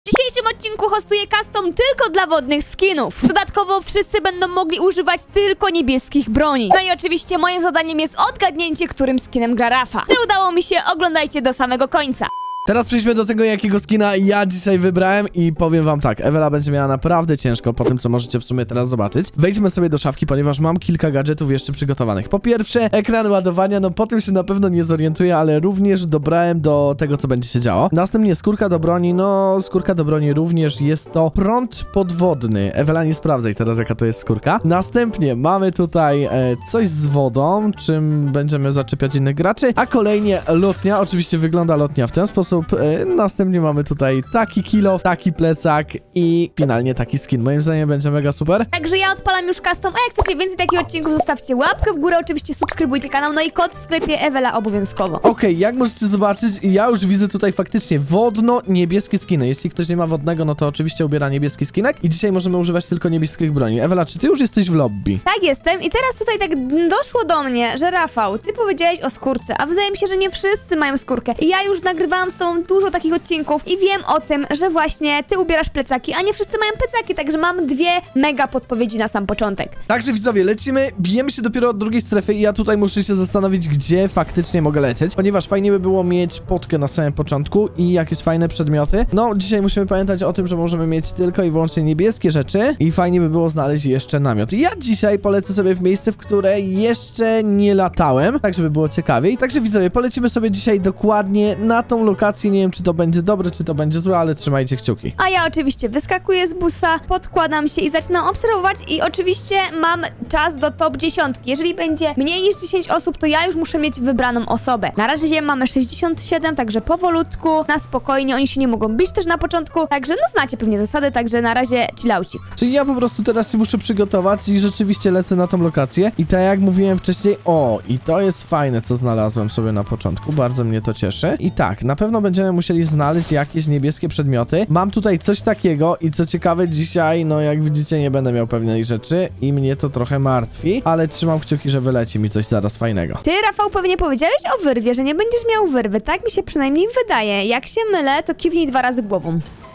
W dzisiejszym odcinku hostuję custom tylko dla wodnych skinów. Dodatkowo wszyscy będą mogli używać tylko niebieskich broni. No i oczywiście moim zadaniem jest odgadnięcie, którym skinem gra Rafa. Czy udało mi się? Oglądajcie do samego końca. Teraz przejdźmy do tego, jakiego skina ja dzisiaj wybrałem i powiem wam tak, Ewela będzie miała naprawdę ciężko po tym, co możecie w sumie teraz zobaczyć. Wejdźmy sobie do szafki, ponieważ mam kilka gadżetów jeszcze przygotowanych. Po pierwsze, ekran ładowania, no po tym się na pewno nie zorientuję, ale również dobrałem do tego, co będzie się działo. Następnie skórka do broni, no skórka do broni również jest to prąd podwodny. Ewela, nie sprawdzaj teraz, jaka to jest skórka. Następnie mamy tutaj coś z wodą, czym będziemy zaczepiać innych graczy, a kolejnie lotnia, oczywiście wygląda lotnia w ten sposób. Następnie mamy tutaj taki kilof, taki plecak i finalnie taki skin. Moim zdaniem będzie mega super. Także ja odpalam już custom, a jak chcecie więcej takich odcinków, zostawcie łapkę w górę, oczywiście subskrybujcie kanał, no i kod w sklepie Ewela obowiązkowo. Okej, jak możecie zobaczyć, ja już widzę tutaj faktycznie wodno-niebieskie skiny. Jeśli ktoś nie ma wodnego, no to oczywiście ubiera niebieski skinek i dzisiaj możemy używać tylko niebieskich broni. Ewela, czy ty już jesteś w lobby? Tak, jestem i teraz tutaj tak doszło do mnie, że Rafał, ty powiedziałeś o skórce, a wydaje mi się, że nie wszyscy mają skórkę. I ja już nagrywałam z tobą dużo takich odcinków i wiem o tym, że właśnie ty ubierasz plecaki, a nie wszyscy mają plecaki, także mam dwie mega podpowiedzi na sam początek. Także widzowie, lecimy, bijemy się dopiero od drugiej strefy i ja tutaj muszę się zastanowić, gdzie faktycznie mogę lecieć, ponieważ fajnie by było mieć potkę na samym początku i jakieś fajne przedmioty. No, dzisiaj musimy pamiętać o tym, że możemy mieć tylko i wyłącznie niebieskie rzeczy i fajnie by było znaleźć jeszcze namiot. I ja dzisiaj polecę sobie w miejsce, w które jeszcze nie latałem, tak żeby było ciekawiej. Także widzowie, polecimy sobie dzisiaj dokładnie na tą lokację. Nie wiem, czy to będzie dobre, czy to będzie złe, ale trzymajcie kciuki. A ja oczywiście wyskakuję z busa, podkładam się i zaczynam obserwować i oczywiście mam czas do top 10. Jeżeli będzie mniej niż 10 osób, to ja już muszę mieć wybraną osobę. Na razie mamy 67, także powolutku, na spokojnie, oni się nie mogą bić też na początku, także no znacie pewnie zasady, także na razie chillaucik. Czyli ja po prostu teraz się muszę przygotować i rzeczywiście lecę na tą lokację i tak jak mówiłem wcześniej, i to jest fajne, co znalazłem sobie na początku, bardzo mnie to cieszy. I tak, na pewno będziemy musieli znaleźć jakieś niebieskie przedmioty. Mam tutaj coś takiego i co ciekawe dzisiaj, no jak widzicie, nie będę miał pewnej rzeczy i mnie to trochę martwi, ale trzymam kciuki, że wyleci mi coś zaraz fajnego. Ty, Rafał, pewnie powiedziałeś o wyrwie, że nie będziesz miał wyrwy, tak mi się przynajmniej wydaje. Jak się mylę, to kiwnij 2 razy głową.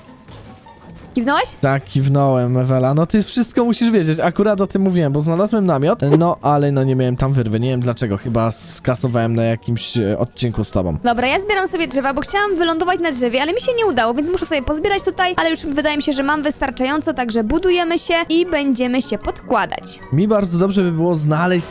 Kiwnąłeś? Tak, kiwnąłem, Ewela. No ty wszystko musisz wiedzieć. Akurat o tym mówiłem, bo znalazłem namiot, no ale no nie miałem tam wyrwy. Nie wiem dlaczego. Chyba skasowałem na jakimś odcinku z tobą. Dobra, ja zbieram sobie drzewa, bo chciałam wylądować na drzewie, ale mi się nie udało, więc muszę sobie pozbierać tutaj, ale już wydaje mi się, że mam wystarczająco, także budujemy się i będziemy się podkładać. Mi bardzo dobrze by było znaleźć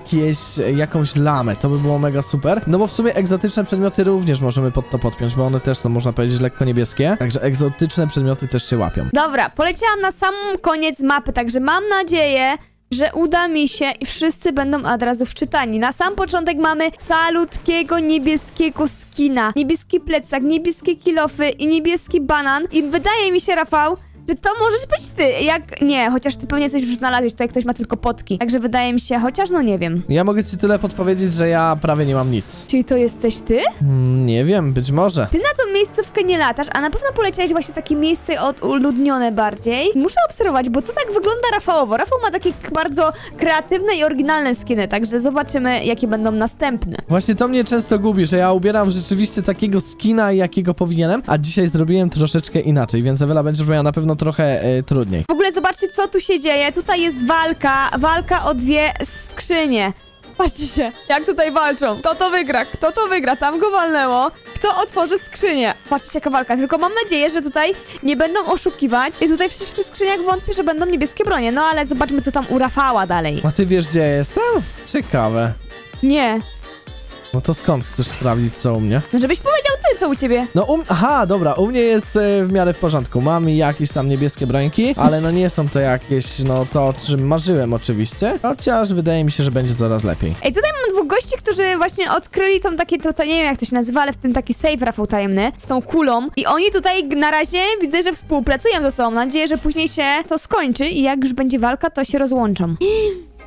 jakąś lamę. To by było mega super. No bo w sumie egzotyczne przedmioty również możemy pod to podpiąć, bo one też są, można powiedzieć, lekko niebieskie. Także egzotyczne przedmioty też się łapią. Dobra, poleciałam na sam koniec mapy, także mam nadzieję, że uda mi się i wszyscy będą od razu wczytani. Na sam początek mamy salutkiego niebieskiego skina. Niebieski plecak, niebieskie kilofy i niebieski banan. I wydaje mi się, Rafał, że to możesz być ty. Jak nie, chociaż ty pewnie coś już znalazłeś, tutaj ktoś ma tylko potki. Także wydaje mi się, chociaż no nie wiem. Ja mogę ci tyle podpowiedzieć, że ja prawie nie mam nic. Czyli to jesteś ty? Nie wiem, być może. Ty na tą miejscówkę nie latasz, a na pewno poleciałeś właśnie takie miejsce odludnione bardziej. Muszę obserwować, bo to tak wygląda Rafałowo. Rafał ma takie bardzo kreatywne i oryginalne skiny, także zobaczymy, jakie będą następne. Właśnie to mnie często gubi, że ja ubieram rzeczywiście takiego skina, jakiego powinienem, a dzisiaj zrobiłem troszeczkę inaczej, więc Ewela będziesz miała na pewno trochę trudniej. W ogóle zobaczcie, co tu się dzieje. Tutaj jest walka o 2 skrzynie. Patrzcie się, jak tutaj walczą. Kto to wygra? Kto to wygra? Tam go walnęło. Kto otworzy skrzynię? Patrzcie, jaka walka. Tylko mam nadzieję, że tutaj nie będą oszukiwać. I tutaj przecież w tych skrzyniach wątpię, że będą niebieskie bronie. No ale zobaczmy, co tam u Rafała dalej. A ty wiesz, gdzie ja jestem? Ciekawe. Nie. No to skąd chcesz sprawdzić, co u mnie? No żebyś powiedział ty, co u ciebie. No aha, dobra, u mnie jest w miarę w porządku. Mam jakieś tam niebieskie brońki, ale no nie są to jakieś, no to o czym marzyłem oczywiście. Chociaż wydaje mi się, że będzie coraz lepiej. Ej, tutaj mam 2 gości, którzy właśnie odkryli tą takie, to nie wiem jak to się nazywa, ale w tym taki safe Rafał tajemny, z tą kulą. I oni tutaj na razie widzę, że współpracują ze sobą. Mam nadzieję, że później się to skończy i jak już będzie walka, to się rozłączą.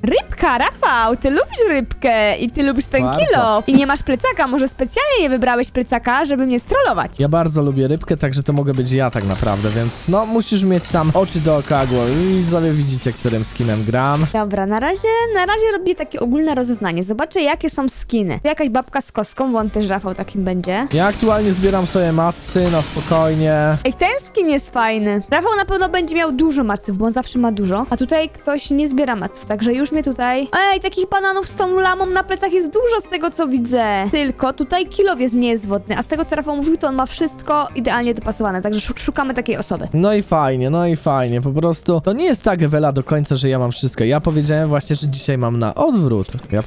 Rybka, Rafał, ty lubisz rybkę i ty lubisz ten Bardzo. kilo. I nie masz plecaka, może specjalnie nie wybrałeś plecaka, żeby mnie strollować. Ja bardzo lubię rybkę, także to mogę być ja tak naprawdę, więc no musisz mieć tam oczy dookoła głowy. Widzowie widzicie, którym skinem gram. Dobra, na razie robię takie ogólne rozeznanie. Zobaczę, jakie są skiny. Jakaś babka z kostką, wątpię, że Rafał takim będzie. Ja aktualnie zbieram sobie macy na spokojnie. Ej, ten skin jest fajny. Rafał na pewno będzie miał dużo maców, bo on zawsze ma dużo. A tutaj ktoś nie zbiera maców, także już mnie tutaj... Ej, takich bananów z tą lamą na plecach jest dużo z tego, co widzę. Tylko tutaj kilowiec nie jest wodny, a z tego, co Rafał mówił, to on ma wszystko idealnie dopasowane, także szukamy takiej osoby. No i fajnie, po prostu to nie jest tak, Ewela, do końca, że ja mam wszystko. Ja powiedziałem właśnie, że dzisiaj mam na odwrót.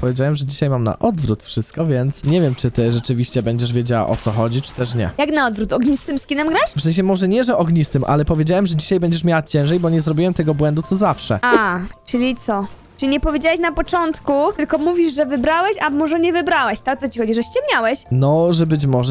Wszystko, więc nie wiem, czy ty rzeczywiście będziesz wiedziała, o co chodzi, czy też nie. Jak na odwrót? Ognistym skinem grasz? W sensie może nie, że ognistym, ale powiedziałem, że dzisiaj będziesz miała ciężej, bo nie zrobiłem tego błędu, co zawsze. A, czyli co? Czyli nie powiedziałeś na początku, tylko mówisz, że wybrałeś, a może nie wybrałeś. Tak, o co ci chodzi, że ściemniałeś? No, że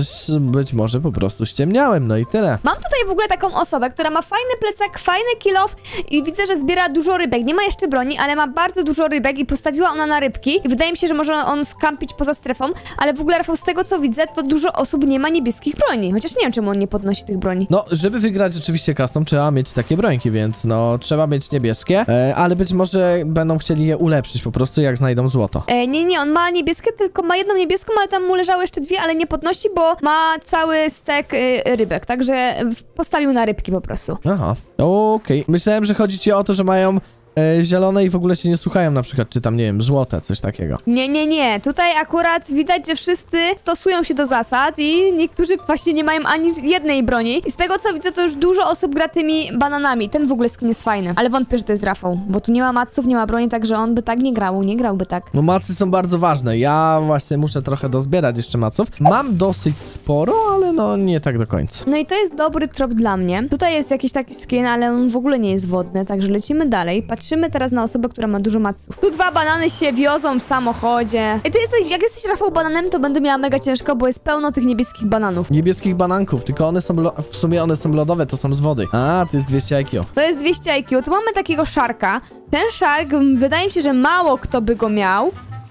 być może po prostu ściemniałem, no i tyle. Mam tutaj w ogóle taką osobę, która ma fajny plecak, fajny kill off i widzę, że zbiera dużo rybek. Nie ma jeszcze broni, ale ma bardzo dużo rybek i postawiła ona na rybki. I wydaje mi się, że może on skampić poza strefą, ale w ogóle, Rafał, z tego co widzę, to dużo osób nie ma niebieskich broni. Chociaż nie wiem, czemu on nie podnosi tych broni. No, żeby wygrać oczywiście custom, trzeba mieć takie brońki, więc no, trzeba mieć niebieskie, ale być może będą chcieli je ulepszyć po prostu, jak znajdą złoto. Nie, on ma niebieskie, tylko ma jedną niebieską, ale tam mu leżały jeszcze dwie, ale nie podnosi, bo ma cały stek rybek, także postawił na rybki po prostu. Aha, okej. Myślałem, że chodzi ci o to, że mają zielone i w ogóle się nie słuchają, na przykład, czy tam, nie wiem, złote, coś takiego. Nie. Tutaj akurat widać, że wszyscy stosują się do zasad i niektórzy właśnie nie mają ani jednej broni. I z tego, co widzę, to już dużo osób gra tymi bananami. Ten w ogóle skin jest fajny. Ale wątpię, że to jest Rafał, bo tu nie ma maców, nie ma broni, także on by tak nie grałby tak. No macy są bardzo ważne. Ja właśnie muszę trochę dozbierać jeszcze maców. Mam dosyć sporo, ale no nie tak do końca. No i to jest dobry trop dla mnie. Tutaj jest jakiś taki skin, ale on w ogóle nie jest wodny, także lecimy dalej. Patrzymy teraz na osobę, która ma dużo maców. Tu 2 banany się wiozą w samochodzie. Ej, jak jesteś, Rafał, bananem, to będę miała mega ciężko, bo jest pełno tych niebieskich bananów. Niebieskich bananków, tylko one są, w sumie one są lodowe, to są z wody. A, to jest 200 IQ. To jest 200 IQ. Tu mamy takiego szarka. Ten szark, wydaje mi się, że mało kto by go miał.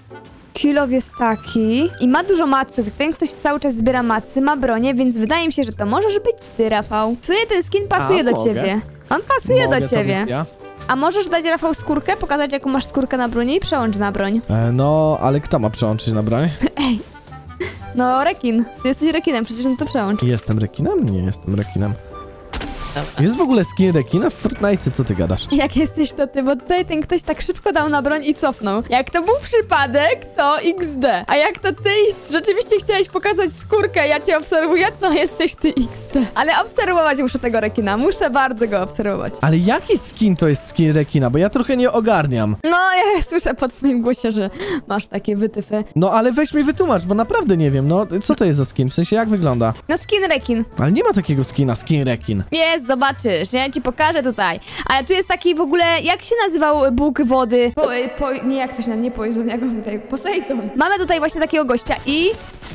Kilow jest taki i ma dużo maców. Ten ktoś cały czas zbiera macy, ma bronię, więc wydaje mi się, że to możesz być ty, Rafał. W sumie ten skin pasuje do ciebie. On pasuje do ciebie. Ja? A możesz dać, Rafał, skórkę? Pokazać, jaką masz skórkę na broni i przełącz na broń. No, ale kto ma przełączyć na broń? Ej. No, rekin. Ty jesteś rekinem, przecież no to przełącz. Jestem rekinem? Nie jestem rekinem. Jest w ogóle skin rekina w Fortnite, co ty gadasz? Jak jesteś to ty, bo tutaj ten ktoś tak szybko dał na broń i cofnął. Jak to był przypadek, to XD. A jak to ty rzeczywiście chciałeś pokazać skórkę, ja cię obserwuję, to jesteś ty XD. Ale obserwować muszę tego rekina, muszę bardzo go obserwować. Ale jaki skin to jest skin rekina? Bo ja trochę nie ogarniam. No, ja słyszę po twoim głosie, że masz takie wytyfy. No, ale weź mi wytłumacz, bo naprawdę nie wiem, no, co to jest za skin? W sensie, jak wygląda? No, skin rekin. Ale nie ma takiego skina, skin rekin. Jest, zobaczysz, ja ci pokażę tutaj. Ale tu jest taki w ogóle, jak się nazywał Bóg wody? Nie, jak to się nazywa, nie Poison, jak on tutaj, Poseidon. Mamy tutaj właśnie takiego gościa i...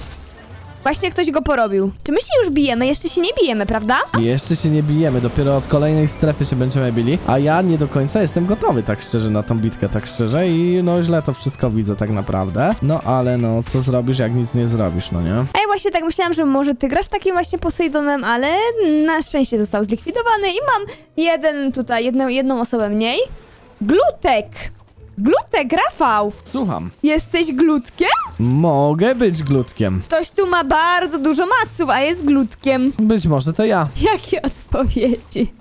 Właśnie ktoś go porobił. Czy my się już bijemy? Jeszcze się nie bijemy, prawda? Jeszcze się nie bijemy, dopiero od kolejnej strefy się będziemy bili, a ja nie do końca jestem gotowy, tak szczerze, na tą bitkę, tak szczerze i no źle to wszystko widzę tak naprawdę. No ale no, co zrobisz, jak nic nie zrobisz, no nie? A ja właśnie tak myślałam, że może ty grasz takim właśnie Poseidonem, ale na szczęście został zlikwidowany i mam jedną osobę mniej. Glutek! Glutek, Rafał! Słucham. Jesteś glutkiem? Mogę być glutkiem. Ktoś tu ma bardzo dużo maców, a jest glutkiem. Być może to ja. Jakie odpowiedzi?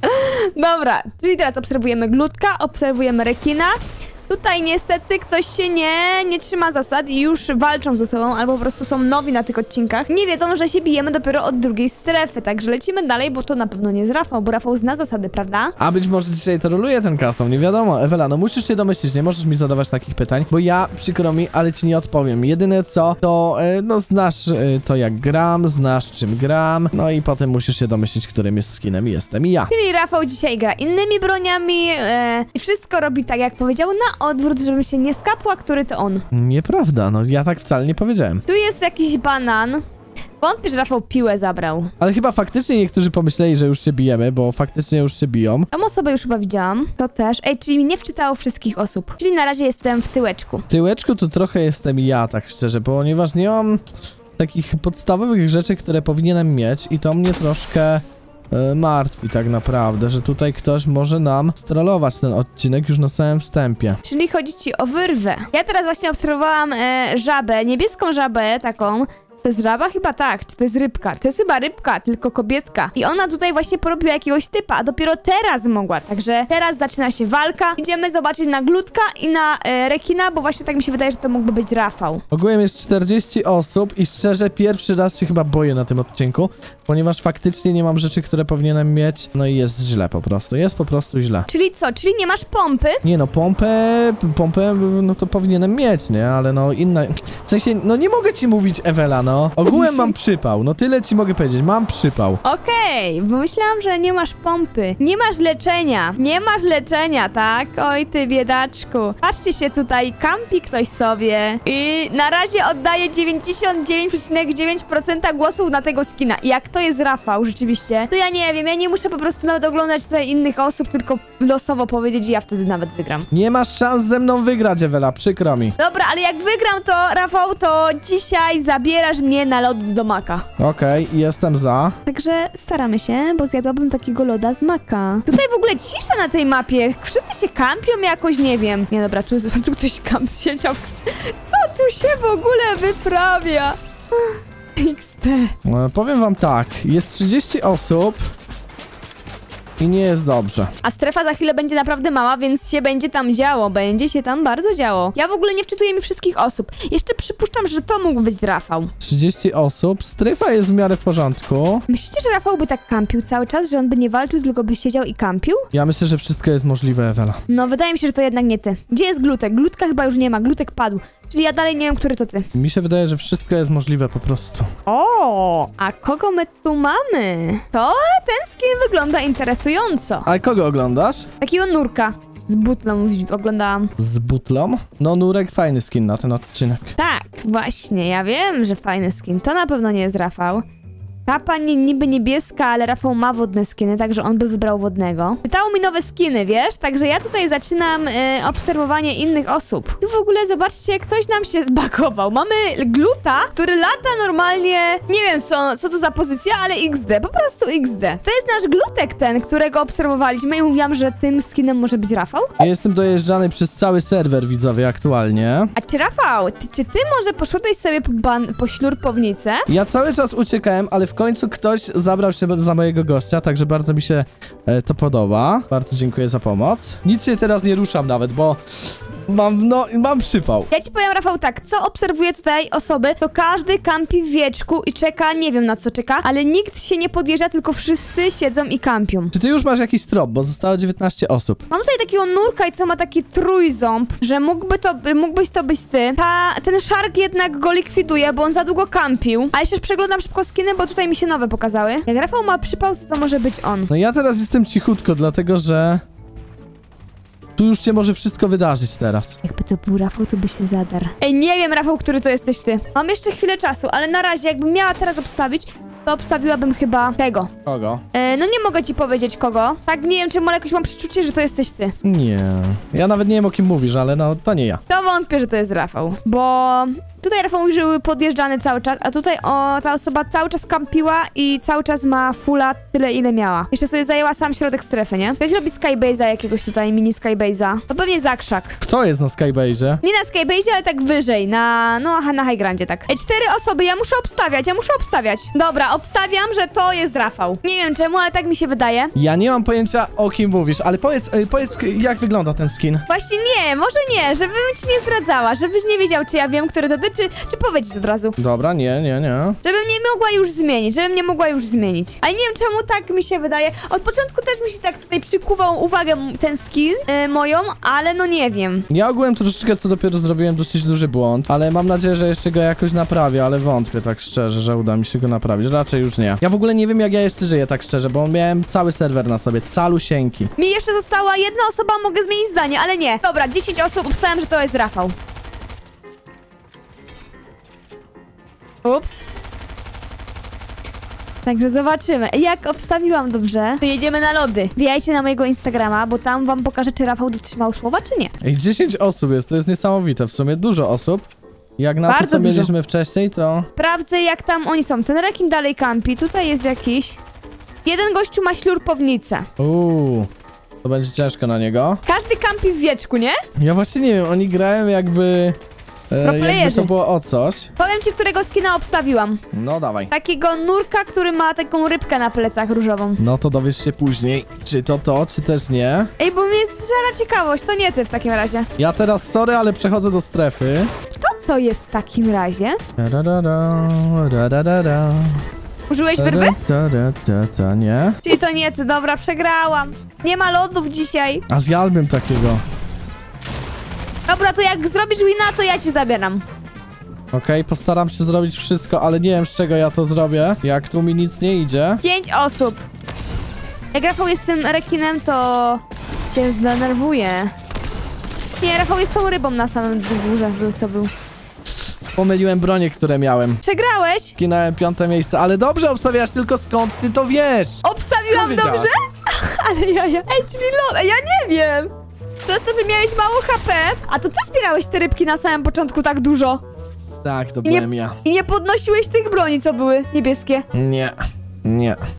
Dobra, czyli teraz obserwujemy glutka, obserwujemy rekina. Tutaj niestety ktoś się nie trzyma zasad i już walczą ze sobą, albo po prostu są nowi na tych odcinkach. Nie wiedzą, że się bijemy dopiero od drugiej strefy, także lecimy dalej, bo to na pewno nie jest Rafał, bo Rafał zna zasady, prawda? A być może dzisiaj troluje ten custom, nie wiadomo. Ewela, no musisz się domyślić, nie możesz mi zadawać takich pytań, bo ja, przykro mi, ale ci nie odpowiem. Jedyne co, to no znasz to jak gram, znasz czym gram, no i potem musisz się domyślić, którym jest skinem jestem i ja. Czyli Rafał dzisiaj gra innymi broniami i wszystko robi tak, jak powiedział, na odwrót, żebym się nie skapła, który to on. Nieprawda, no ja tak wcale nie powiedziałem. Tu jest jakiś banan. Wątpię, że Rafał piłę zabrał. Ale chyba faktycznie niektórzy pomyśleli, że już się bijemy, bo faktycznie już się biją. Tą osobę już chyba widziałam. To też. Ej, czyli mi nie wczytało wszystkich osób. Czyli na razie jestem w tyłeczku. W tyłeczku to trochę jestem ja, tak szczerze, ponieważ nie mam takich podstawowych rzeczy, które powinienem mieć i to mnie troszkę martwi tak naprawdę, że tutaj ktoś może nam strollować ten odcinek już na samym wstępie. Czyli chodzi ci o wyrwę. Ja teraz właśnie obserwowałam żabę, niebieską żabę taką. To jest żaba? Chyba tak. Czy to jest rybka? To jest chyba rybka, tylko kobietka. I ona tutaj właśnie porobiła jakiegoś typa, a dopiero teraz mogła. Także teraz zaczyna się walka. Idziemy zobaczyć na glutka i na rekina, bo właśnie tak mi się wydaje, że to mógłby być Rafał. Ogółem jest 40 osób i szczerze pierwszy raz się chyba boję na tym odcinku, ponieważ faktycznie nie mam rzeczy, które powinienem mieć. No i jest źle po prostu. Jest po prostu źle. Czyli co? Czyli nie masz pompy? Nie no, pompę, no to powinienem mieć, nie? Ale no inna... W sensie, no nie mogę ci mówić, Ewela, no. Ogółem mam przypał, no tyle ci mogę powiedzieć, mam przypał. Okej, bo myślałam, że nie masz pompy. Nie masz leczenia. Nie masz leczenia, tak? Oj ty biedaczku. Patrzcie się tutaj, kampi ktoś sobie. I na razie oddaje 99,9% głosów na tego skina. I jak to jest Rafał rzeczywiście, to ja nie wiem, ja nie muszę po prostu nawet oglądać tutaj innych osób, tylko losowo powiedzieć i ja wtedy nawet wygram. Nie masz szans ze mną wygrać, Ewela, przykro mi. Dobra, ale jak wygram to, Rafał, to dzisiaj zabierasz mnie na lody do maka. Okej, jestem za. Także staramy się, bo zjadłabym takiego loda z maka. Tutaj w ogóle cisza na tej mapie. Wszyscy się kampią jakoś, nie wiem. Nie, dobra, tu ktoś siedział. Co tu się w ogóle wyprawia? XD. Powiem wam tak, jest 30 osób i nie jest dobrze. A strefa za chwilę będzie naprawdę mała, więc się będzie tam działo. Będzie się tam bardzo działo. Ja w ogóle nie wczytuję mi wszystkich osób. Jeszcze przypuszczam, że to mógł być Rafał. 30 osób, strefa jest w miarę w porządku. Myślicie, że Rafał by tak kampił cały czas? Że on by nie walczył, tylko by siedział i kampił? Ja myślę, że wszystko jest możliwe, Ewela. No, wydaje mi się, że to jednak nie ty. Gdzie jest glutek? Glutka chyba już nie ma. Glutek padł. Czyli ja dalej nie wiem, który to ty. Mi się wydaje, że wszystko jest możliwe po prostu. O, a kogo my tu mamy? To ten skin wygląda interesująco. A kogo oglądasz? Takiego nurka z butlą oglądałam. Z butlą? No, Nurek fajny skin na ten odcinek. Tak, właśnie, ja wiem, że fajny skin. To na pewno nie jest Rafał. Ta pani niby niebieska, ale Rafał ma wodne skiny, także on by wybrał wodnego. Pytało mi nowe skiny, wiesz? Także ja tutaj zaczynam obserwowanie innych osób. Tu w ogóle, zobaczcie, ktoś nam się zbagował. Mamy gluta, który lata normalnie, nie wiem co to za pozycja, ale XD, po prostu XD. To jest nasz glutek ten, którego obserwowaliśmy i mówiłam, że tym skinem może być Rafał. Ja jestem dojeżdżany przez cały serwer, widzowie, aktualnie. A czy Rafał, czy ty może poszedłeś sobie po ślurpownicę? Ja cały czas uciekałem, ale w końcu ktoś zabrał się za mojego gościa, także bardzo mi się to podoba. Bardzo dziękuję za pomoc. Nic się teraz nie ruszam nawet, bo mam przypał. Ja ci powiem, Rafał, tak, co obserwuję tutaj osoby, to każdy kampi w wieczku i czeka, nie wiem na co czeka, ale nikt się nie podjeżdża, tylko wszyscy siedzą i kampią. Czy ty już masz jakiś trop, bo zostało 19 osób. Mam tutaj takiego nurka i co ma taki trójząb, że mógłbyś to być ty. Ten szark jednak go likwiduje, bo on za długo kampił. A jeszcze przeglądam szybko skiny, bo tutaj mi się nowe pokazały. Jak Rafał ma przypał, to może być on. No ja teraz jestem cichutko, dlatego że tu już się może wszystko wydarzyć teraz. Jakby to był Rafał, to by się zadarł. Ej, nie wiem, Rafał, który to jesteś ty. Mam jeszcze chwilę czasu, ale na razie, jakbym miała teraz obstawić, to obstawiłabym chyba tego. Kogo? No nie mogę ci powiedzieć kogo. Tak, nie wiem, czy ale jakoś mam przeczucie, że to jesteś ty. Nie. Ja nawet nie wiem, o kim mówisz, ale no, to nie ja. To wątpię, że to jest Rafał, bo tutaj Rafał żył podjeżdżany cały czas, a tutaj ta osoba cały czas kampiła i cały czas ma fulla tyle, ile miała. Jeszcze sobie zajęła sam środek strefy, nie? Ktoś robi skybase'a jakiegoś tutaj, mini skybase'a. To pewnie Zakrzak. Kto jest na Skybase'ie? Nie na skybase'ie, ale tak wyżej, na high grandzie, tak. Ej, 4 osoby, ja muszę obstawiać. Dobra, obstawiam, że to jest Rafał. Nie wiem czemu, ale tak mi się wydaje. Ja nie mam pojęcia, o kim mówisz, ale powiedz, jak wygląda ten skin. Właśnie nie, może nie, żebym ci nie zdradzała, żebyś nie wiedział, czy ja wiem, który to ty, czy powiedzieć od razu. Dobra, nie. Żebym nie mogła już zmienić, Ale nie wiem, czemu tak mi się wydaje. Od początku też mi się tak tutaj przykuwał uwagę ten skill moją, ale no nie wiem. Ja ogółem troszeczkę, co dopiero zrobiłem dosyć duży błąd, ale mam nadzieję, że jeszcze go jakoś naprawię, ale wątpię tak szczerze, że uda mi się go naprawić. Raczej już nie. Ja w ogóle nie wiem, jak ja jeszcze żyję tak szczerze, bo miałem cały serwer na sobie, calusieńki. Mi jeszcze została jedna osoba, mogę zmienić zdanie, ale nie. Dobra, 10 osób, obstałem, że to jest Rafał. Ups. Także zobaczymy. Jak obstawiłam dobrze, to jedziemy na lody. Wbijajcie na mojego Instagrama, bo tam wam pokażę, czy Rafał dotrzymał słowa, czy nie. Ej, 10 osób jest, to jest niesamowite. W sumie dużo osób. Jak na Bardzo to, co dużo. mieliśmy wcześniej, to... Sprawdzę, jak tam oni są. Ten rekin dalej kampi. Tutaj jest jakiś... Jeden gościu ma ślurpownicę. To będzie ciężko na niego. Każdy kampi w wieczku, nie? Ja właśnie nie wiem, oni grają jakby... jakby playerzy. to było o coś. Powiem ci, którego skina obstawiłam. No dawaj. Takiego nurka, który ma taką rybkę na plecach różową. No to dowiesz się później, czy to, czy też nie. Ej, bo mnie zżera ciekawość. To nie ty w takim razie. Ja teraz, sorry, ale przechodzę do strefy. Kto to jest w takim razie? Ra. Użyłeś wyrwy? Nie. Czyli to nie ty. Dobra, przegrałam. Nie ma lodów dzisiaj. A zjadłbym takiego. Dobra, to jak zrobisz wina, to ja cię zabieram. Okej, postaram się zrobić wszystko, ale nie wiem, z czego ja to zrobię. Jak tu mi nic nie idzie. 5 osób. Jak Rafał jest tym rekinem, to cię zdenerwuje. Nie, Rafał jest tą rybą na samym górze, był co był. Pomyliłem bronie, które miałem. Przegrałeś? Skinąłem 5. miejsce, ale dobrze obstawiasz, tylko skąd ty to wiesz? Obstawiłam Skąd wiedziałaś? dobrze? Ale ja. Ej, czyli ja nie wiem. Przez to, że miałeś mało HP, a to ty zbierałeś te rybki na samym początku tak dużo. Tak, to I nie, byłem ja. I nie podnosiłeś tych broni, co były niebieskie. Nie.